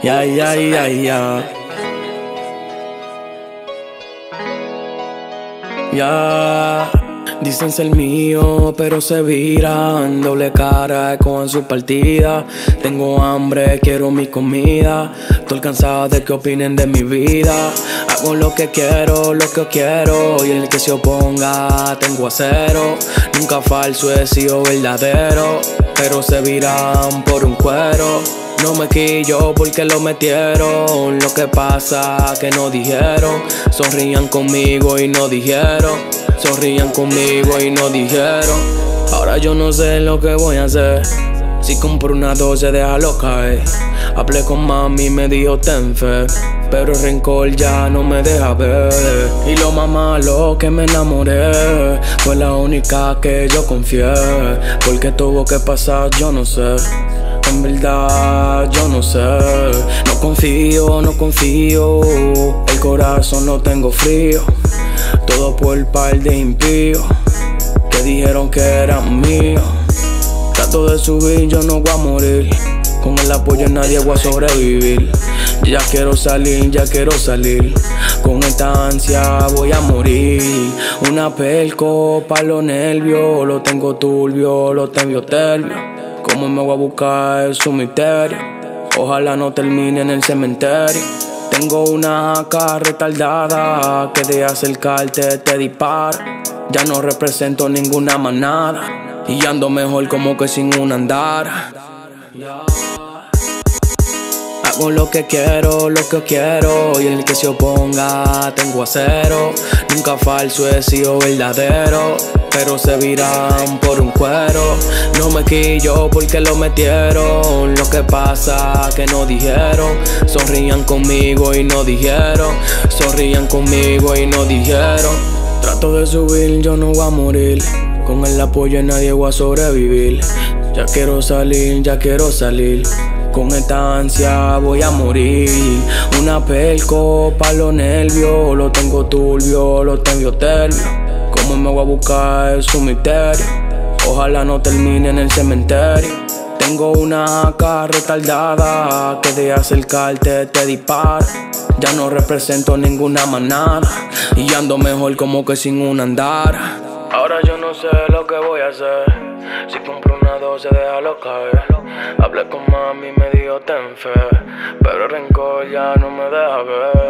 Ya, ya, ya, ya. Ya. Dicen ser mío, pero se viran. Doble cara con su partida. Tengo hambre, quiero mi comida. Estoy cansado de que opinen de mi vida. Hago lo que quiero, y el que se oponga tengo acero. Nunca falso he sido verdadero, pero se viran por un cuero. No me quillo porque lo metieron. Lo que pasa que no dijeron. Sonrían conmigo y no dijeron. Sonrían conmigo y no dijeron. Ahora yo no sé lo que voy a hacer. Si compro una 12 déjalo caer. Hablé con mami y me dijo ten fe, pero el rencor ya no me deja ver. Y lo más malo que me enamoré fue la única que yo confié. Porque tuvo que pasar yo no sé. En verdad yo no sé. No confío, no confío. El corazón lo tengo frío. Todo por el par de impíos que dijeron que eran míos. Trato de subir, yo no voy a morir. Con el apoyo de nadie voy a sobrevivir. Ya quiero salir, ya quiero salir. Con esta ansia voy a morir. Una pelco pa' los nervios. Lo tengo turbio, lo tengo terbio. ¿Cómo me voy a buscar? Es un misterio. Ojalá no termine en el cementerio. Tengo una AK retardada que de acercarte te dispara. Ya no represento ninguna manada y ando mejor como que sin un andar. Hago lo que quiero, y el que se oponga tengo acero. Nunca falso he sido verdadero, pero se viran por un cuero. No me quillo porque lo metieron. Lo que pasa que no dijeron. Sonrían conmigo y no dijeron. Sonrían conmigo y no dijeron. Trato de subir, yo no voy a morir. Con el apoyo de nadie voy a sobrevivir. Ya quiero salir, ya quiero salir. Con esta ansia voy a morir. Una pelco pa' los nervios. Lo tengo turbio, lo tengo terbio. ¿Cómo me voy a buscar? Es un misterio. Ojalá no termine en el cementerio. Tengo una AK retardada que de acercarte te dispara. Ya no represento ninguna manada y ando mejor como que sin un andar. Ahora yo no sé lo que voy a hacer. Si compro una 12 déjalo caer. Hablé con mami y me dijo ten fe, pero el rencor ya no me deja ver.